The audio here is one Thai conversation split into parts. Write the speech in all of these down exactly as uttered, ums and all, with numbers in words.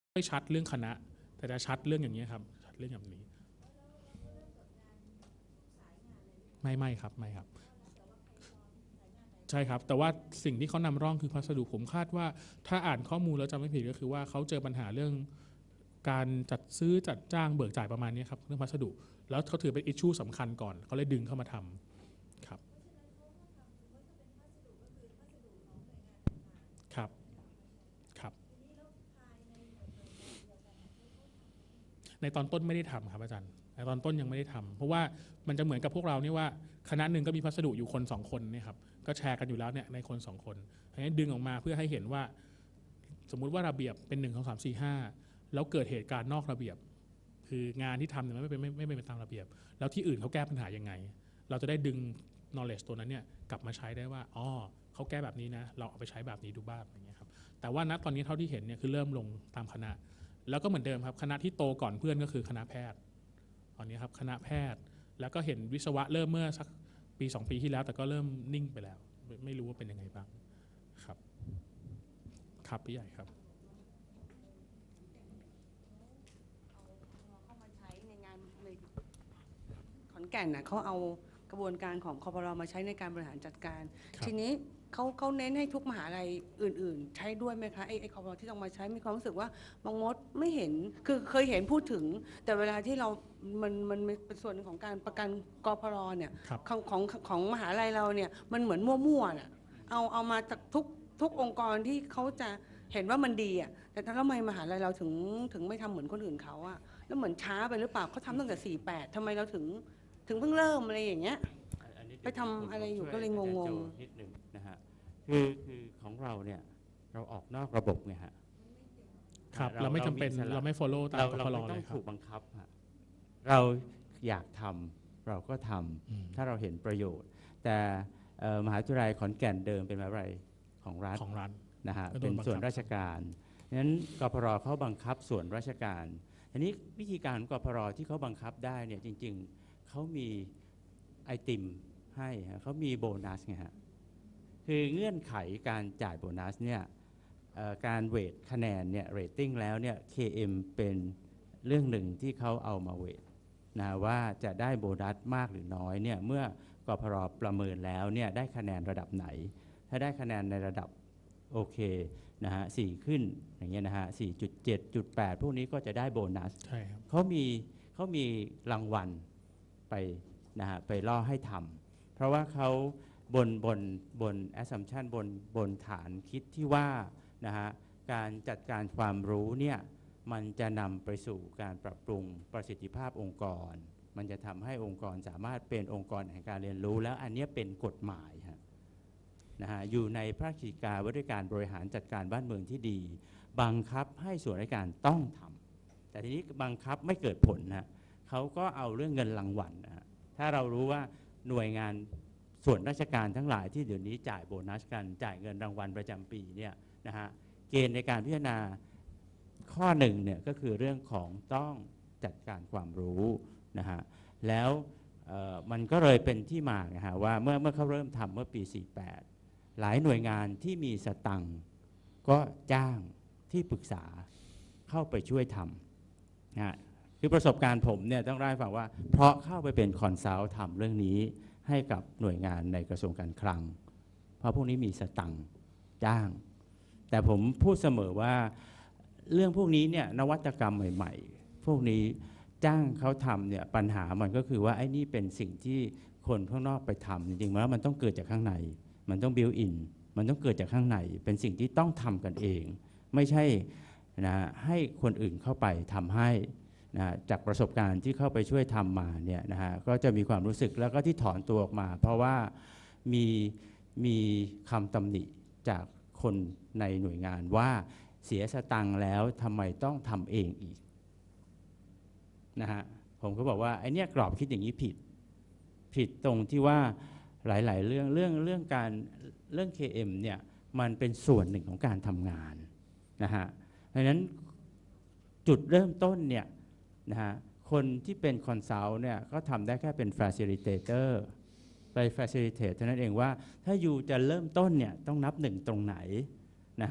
ไม่ชัดเรื่องคณะแต่จะชัดเรื่องอย่างนี้ครับชัดเรื่องแบบนี้ไม่ไม่ครับไม่ครับใช่ครับแต่ว่าสิ่งที่เขานำร่องคือพัสดุผมคาดว่าถ้าอ่านข้อมูลแล้วจำไม่ผิดก็คือว่าเขาเจอปัญหาเรื่องการจัดซื้อจัดจ้างเบิกจ่ายประมาณนี้ครับเรื่องพัสดุแล้วเขาถือเป็นอิชชูสำคัญก่อนเขาเลยดึงเข้ามาทำครับครับครับในตอนต้นไม่ได้ทำครับอาจารย์ในตอนต้นยังไม่ได้ทำเพราะว่ามันจะเหมือนกับพวกเราเนี่ยว่าคณะหนึ่งก็มีพัสดุอยู่คนสองคนเนี่ยครับก็แชร์กันอยู่แล้วเนี่ยในคนสองคนให้ดึงออกมาเพื่อให้เห็นว่าสมมุติว่าระเบียบเป็นหนึ่งสองสามสี่ห้าแล้วเกิดเหตุการณ์นอกระเบียบคืองานที่ทำเนี่ยไม่เป็นไม่ไม่เป็นไปตามระเบียบแล้วที่อื่นเขาแก้ปัญหายังไงเราจะได้ดึง knowledge ตัวนั้นเนี่ยกลับมาใช้ได้ว่าอ๋อเขาแก้แบบนี้นะเราเอาไปใช้แบบนี้ดูบ้างอย่างเงี้ยครับแต่ว่าณตอนนี้เท่าที่เห็นเนี่ยคือเริ่มลงตามคณะแล้วก็เหมือนเดิมครับคณะที่โตก่อนเพื่อนก็คือคณะแพทย์ตอนนี้ครับคณะแพทย์แล้วก็เห็นวิศวะเริ่มเมื่อสักปีสองปีที่แล้วแต่ก็เริ่มนิ่งไปแล้วไม่รู้ว่าเป็นยังไงบ้างครับครับพี่ใหญ่ครับเข้ามาใช้ในงานในขอนแก่นน่ะเขาเอากระบวนการของคปรมาใช้ในการบริหารจัดการทีนี้เขาเขาเน้นให้ทุกมหาลัยอื่นๆใช้ด้วยไหมคะไอ้ไอ้คปรที่ต้องมาใช้มีความรู้สึกว่าบางมดไม่เห็นคือเคยเห็นพูดถึงแต่เวลาที่เรามันมันเป็นส่วนของการประกันกปรเนี่ยของของของมหาลัยเราเนี่ยมันเหมือนมั่วๆน่ะเอาเอามาจากทุกทุกองค์กรที่เขาจะเห็นว่ามันดีอ่ะแต่ทำไมมหาลัยเราถึงถึงไม่ทำเหมือนคนอื่นเขาอ่ะแล้วเหมือนช้าไปหรือเปล่าเขาทำตั้งแต่สี่แปดทำไมเราถึงถึงเพิ่งเริ่มอะไรอย่างเงี้ยไปทำอะไรอยู่ก็เลยงงๆนิดหนึ่งนะฮะคือคือของเราเนี่ยเราออกนอกระบบไงฮะครับเราไม่จำเป็นเราไม่ follow ตามกปรเลยครับเราไม่ต้องถูกบังคับฮะเราอยากทำเราก็ทำถ้าเราเห็นประโยชน์แต่มหาวิทยาลัยขอนแก่นเดิมเป็นมหาวิทยาลัยของรัฐของรัฐนะฮะเป็นส่วนราชการนั้นกปรเขาบังคับส่วนราชการทีนี้วิธีการของกปรที่เขาบังคับได้เนี่ยจริงๆเขามีไอติมให้เขามีโบนัสไงฮะคือเงื่อนไขการจ่ายโบนัสเนี่ยการเวทคะแนนเนี่ยเรตติ้งแล้วเนี่ย เค เอ็ม เป็นเรื่องหนึ่งที่เขาเอามาเวทนะว่าจะได้โบนัสมากหรือน้อยเนี่ยเมื่อกปรประเมินแล้วเนี่ยได้คะแนนระดับไหนถ้าได้คะแนนในระดับโอเคนะฮะสี่ขึ้นอย่างเงี้ยนะฮะ สี่จุดเจ็ด จุด แปด พวกนี้ก็จะได้โบนัสใช่ครับเขามีเขามีรางวัลไปนะฮะไปล่อให้ทำเพราะว่าเขาบนบนบน assumption บนบนฐานคิดที่ว่านะฮะการจัดการความรู้เนี่ยมันจะนำไปสู่การปรับปรุงประสิทธิภาพองค์กรมันจะทำให้องค์กรสามารถเป็นองค์กรแห่งการเรียนรู้แล้วอันนี้เป็นกฎหมายฮะนะฮะอยู่ในพระราชกิจการว่าด้วยการบริหารจัดการบ้านเมืองที่ดีบังคับให้ส่วนราชการต้องทำแต่ทีนี้บังคับไม่เกิดผลนะเขาก็เอาเรื่องเงินรางวัลนะถ้าเรารู้ว่าหน่วยงานส่วนราชการทั้งหลายที่เดี๋ยวนี้จ่ายโบนัสกันจ่ายเงินรางวัลประจำปีเนี่ยนะฮะเกณฑ์ในการพิจารณาข้อหนึ่งเนี่ยก็คือเรื่องของต้องจัดการความรู้นะฮะแล้วมันก็เลยเป็นที่มานะฮะว่าเมื่อเมื่อเขาเริ่มทำเมื่อปีสี่สิบแปดหลายหน่วยงานที่มีสตังค์ก็จ้างที่ปรึกษาเข้าไปช่วยทำนะคือประสบการณ์ผมเนี่ยต้องเล่าให้ฟังว่าเพราะเข้าไปเป็นคอนซัลท์ทำเรื่องนี้ให้กับหน่วยงานในกระทรวงการคลังเพราะพวกนี้มีสตังค์จ้างแต่ผมพูดเสมอว่าเรื่องพวกนี้เนี่ยนวัตกรรมใหม่ๆพวกนี้จ้างเขาทำเนี่ยปัญหามันก็คือว่าไอ้นี่เป็นสิ่งที่คนข้างนอกไปทำจริงๆแล้วมันต้องเกิดจากข้างในมันต้องบิวอินมันต้องเกิดจากข้างในเป็นสิ่งที่ต้องทำกันเองไม่ใช่นะให้คนอื่นเข้าไปทำให้นะจากประสบการณ์ที่เข้าไปช่วยทำมาเนี่ยนะฮะก็จะมีความรู้สึกแล้วก็ที่ถอนตัวออกมาเพราะว่ามีมีคำตำหนิจากคนในหน่วยงานว่าเสียสตังค์แล้วทำไมต้องทำเองอีกนะฮะผมก็บอกว่าไอ้นี่กรอบคิดอย่างนี้ผิดผิดตรงที่ว่าหลายๆเรื่องเรื่องเรื่องการเรื่อง เค เอ็ม เนี่ยมันเป็นส่วนหนึ่งของการทำงานนะฮะดังนั้นจุดเริ่มต้นเนี่ยนะฮะคนที่เป็นคอนซัลท์เนี่ยก็ทำได้แค่เป็น facilitator ไป facilitate เท่านั้นเองว่าถ้าอยู่จะเริ่มต้นเนี่ยต้องนับหนึ่งตรงไหนนะฮะ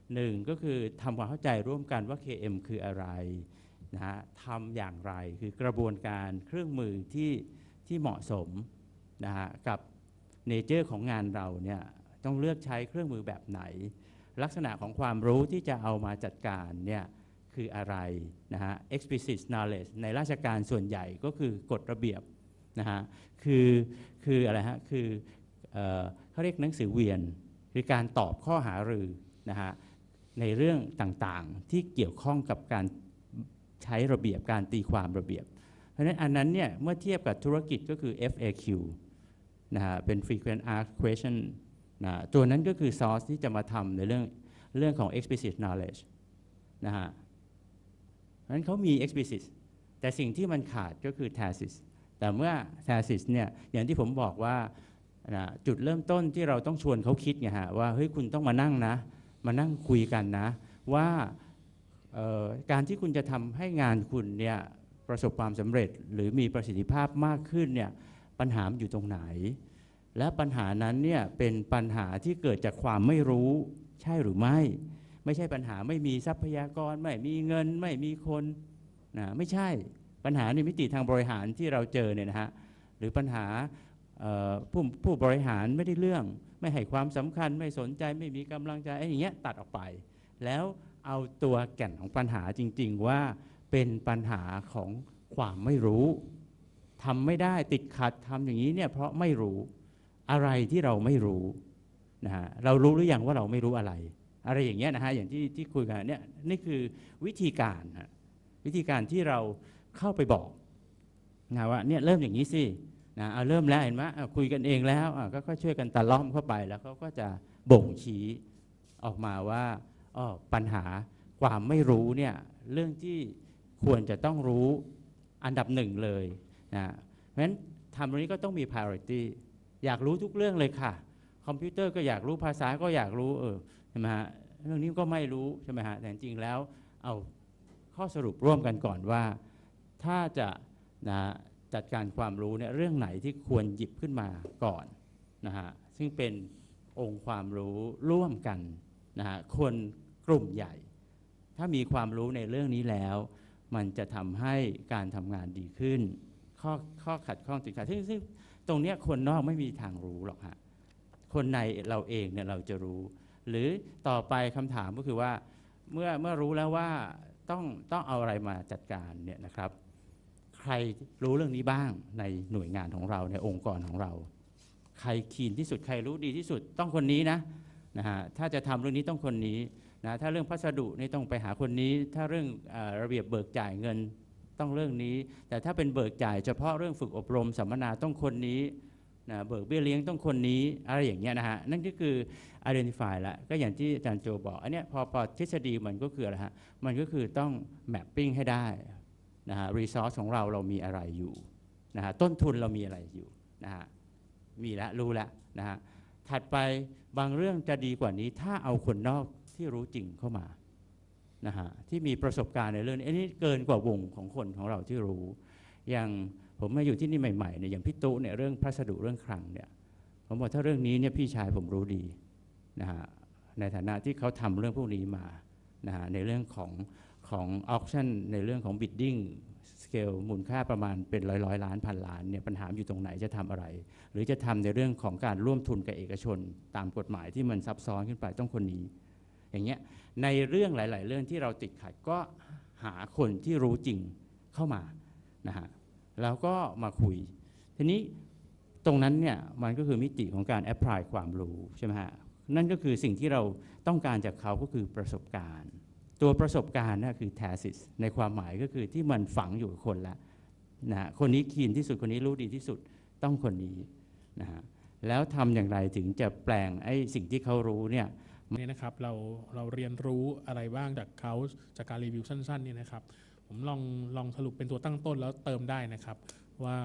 หนึ่งก็คือทำความเข้าใจร่วมกันว่า เค เอ็ม คืออะไรนะฮะทำอย่างไรคือกระบวนการเครื่องมือที่ที่เหมาะสมนะฮะกับเนเจอร์ของงานเราเนี่ยต้องเลือกใช้เครื่องมือแบบไหนลักษณะของความรู้ที่จะเอามาจัดการเนี่ยคืออะไรนะฮะ explicit knowledge ในราชการส่วนใหญ่ก็คือกฎระเบียบนะฮะคือคืออะไรฮะคือเอ่อเขาเรียกหนังสือเวียนคือการตอบข้อหารือนะฮะในเรื่องต่างๆที่เกี่ยวข้องกับการใช้ระเบียบการตีความระเบียบเพราะฉะนั้นอันนั้นเนี่ยเมื่อเทียบกับธุรกิจก็คือ เอฟ เอ คิว นะฮะเป็น frequent asked question นะตัวนั้นก็คือซอสที่จะมาทำในเรื่องเรื่องของ explicit knowledge นะฮะเพราะฉะนั้นเขามี explicit แต่สิ่งที่มันขาดก็คือ tacit แต่เมื่อ tacit เนี่ยอย่างที่ผมบอกว่านะจุดเริ่มต้นที่เราต้องชวนเขาคิดไงฮะว่าเฮ้ยคุณต้องมานั่งนะมานั่งคุยกันนะว่าการที่คุณจะทำให้งานคุณเนี่ยประสบความสำเร็จหรือมีประสิทธิภาพมากขึ้นเนี่ยปัญหาอยู่ตรงไหนและปัญหานั้นเนี่ยเป็นปัญหาที่เกิดจากความไม่รู้ใช่หรือไม่ไม่ใช่ปัญหาไม่มีทรัพยากรไม่มีเงินไม่มีคนนะไม่ใช่ปัญหาในมิติทางบริหารที่เราเจอเนี่ยนะฮะหรือปัญหาผู้ผู้บริหารไม่ได้เรื่องไม่ให้ความสำคัญไม่สนใจไม่มีกำลังใจไอ้อย่างเงี้ยตัดออกไปแล้วเอาตัวแก่นของปัญหาจริงๆว่าเป็นปัญหาของความไม่รู้ทำไม่ได้ติดขัดทำอย่างนี้เนี่ยเพราะไม่รู้อะไรที่เราไม่รู้นะฮะเรารู้หรือยังว่าเราไม่รู้อะไรอะไรอย่างเงี้ยนะฮะอย่างที่ที่คุยกันเนี่ยนี่คือวิธีการฮะวิธีการที่เราเข้าไปบอกนะว่าเนี่ยเริ่มอย่างนี้สินะเอาเริ่มแล้วเห็นไหมคุยกันเองแล้วก็ค่อยช่วยกันตะล่อมเข้าไปแล้วเขาก็จะบ่งชี้ออกมาว่าอ๋อปัญหาความไม่รู้เนี่ยเรื่องที่ควรจะต้องรู้อันดับหนึ่งเลยนะเพราะฉะนั้นทำตรงนี้ก็ต้องมี priority อยากรู้ทุกเรื่องเลยค่ะคอมพิวเตอร์ก็อยากรู้ภาษาก็อยากรู้เออใช่ไหมฮะเรื่องนี้ก็ไม่รู้ใช่ไหมฮะแต่จริงๆแล้วเอาข้อสรุปร่วมกันก่อนว่าถ้าจะนะจัดการความรู้เนี่ยเรื่องไหนที่ควรหยิบขึ้นมาก่อนนะฮะซึ่งเป็นองค์ความรู้ร่วมกันนะฮะคนกลุ่มใหญ่ถ้ามีความรู้ในเรื่องนี้แล้วมันจะทำให้การทำงานดีขึ้นข้อข้อขัดข้องติดขัดซึ่งซึ่งตรงนี้คนนอกไม่มีทางรู้หรอกฮะคนในเราเองเนี่ยเราจะรู้หรือต่อไปคำถามก็คือว่าเมื่อเมื่อรู้แล้วว่าต้องต้องเอาอะไรมาจัดการเนี่ยนะครับใครรู้เรื่องนี้บ้างในหน่วยงานของเราในองค์กรของเราใครคีนที่สุดใครรู้ดีที่สุดต้องคนนี้นะนะฮะถ้าจะทำเรื่องนี้ต้องคนนี้นะถ้าเรื่องพัสดุนี่ต้องไปหาคนนี้ถ้าเรื่องเอ่อระเบียบเบิกจ่ายเงินต้องเรื่องนี้แต่ถ้าเป็นเบิกจ่ายเฉพาะเรื่องฝึกอบรมสัมมนาต้องคนนี้นะเบิกเบี้ยเลี้ยงต้องคนนี้อะไรอย่างเงี้ยนะฮะนั่นก็คือ identify ละก็อย่างที่อาจารย์โจบอกอันเนี้ยพอพอทฤษฎีมันก็คืออะไรฮะมันก็คือต้อง mapping ให้ได้นะฮะ resource ของเราเรามีอะไรอยู่นะฮะต้นทุนเรามีอะไรอยู่นะฮะมีแล้วรู้แล้วนะฮะถัดไปบางเรื่องจะดีกว่านี้ถ้าเอาคนนอกที่รู้จริงเข้ามานะฮะที่มีประสบการณ์ในเรื่องนี้อันนี้เกินกว่าวงของคนของเราที่รู้อย่างผมมาอยู่ที่นี่ใหม่ๆเนี่ยอย่างพี่ตุ๊เนี่ยเรื่องพัสดุเรื่องคลังเนี่ยผมบอกถ้าเรื่องนี้เนี่ยพี่ชายผมรู้ดีนะฮะในฐานะที่เขาทำเรื่องพวกนี้มานะฮะในเรื่องของของออคชั่นในเรื่องของ bidding สเกลมูลค่าประมาณเป็นร้อยร้อยล้านพันล้านเนี่ยปัญหาอยู่ตรงไหนจะทำอะไรหรือจะทำในเรื่องของการร่วมทุนกับเอกชนตามกฎหมายที่มันซับซ้อนขึ้นไปต้องคนนี้อย่างเงี้ยในเรื่องหลายๆเรื่องที่เราติดขัดก็หาคนที่รู้จริงเข้ามานะฮะแล้วก็มาคุยทีนี้ตรงนั้นเนี่ยมันก็คือมิติของการแอพพลายความรู้ใช่ไหมฮะนั่นก็คือสิ่งที่เราต้องการจากเขาก็คือประสบการณ์ตัวประสบการณ์นั่นคือ thesis ในความหมายก็คือที่มันฝังอยู่กับคนละนะฮะคนนี้คีนที่สุดคนนี้รู้ดีที่สุดต้องคนนี้นะฮะแล้วทำอย่างไรถึงจะแปลงไอ้สิ่งที่เขารู้เนี่ยนี่นะครับเราเราเรียนรู้อะไรบ้างจากเขาจากการรีวิวสั้นๆเนี่ยนะครับผมลองลองสรุปเป็นตัวตั้งต้นแล้วเติมได้นะครับว่า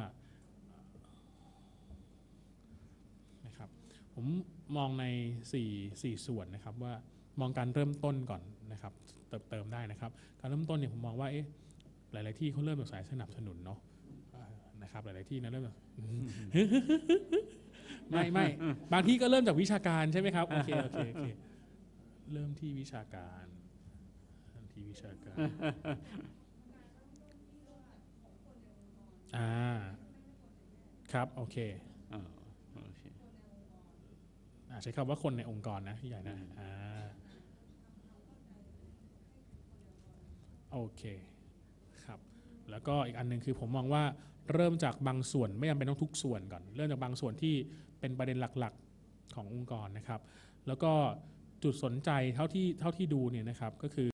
นะครับผมมองในสี่สี่ส่วนนะครับว่ามองการเริ่มต้นก่อนนะครับเติมเติมได้นะครับการเริ่มต้นเนี่ยผมมองว่าเอ๊ะหลายๆที่เขาเริ่มจากสายสนับสนุนเนาะนะครับหลายๆที่นะเริ่มจาก ไม่ไม่บางที่ก็เริ่มจากวิชาการใช่ไหมครับโอเคโอเคโอเคเริ่มที่วิชาการเริ่มที่วิชาการ อ่าครับโอเคอ่าโอเคอ่าใช้คำว่าคนในองค์กรนะพี่ใหญ่นะอ่าโอเคครับแล้วก็อีกอันหนึ่งคือผมมองว่าเริ่มจากบางส่วนไม่จำเป็นต้องทุกส่วนก่อนเริ่มจากบางส่วนที่เป็นประเด็นหลักๆขององค์กรนะครับแล้วก็จุดสนใจเท่าที่เท่าที่ดูเนี่ยนะครับก็คือ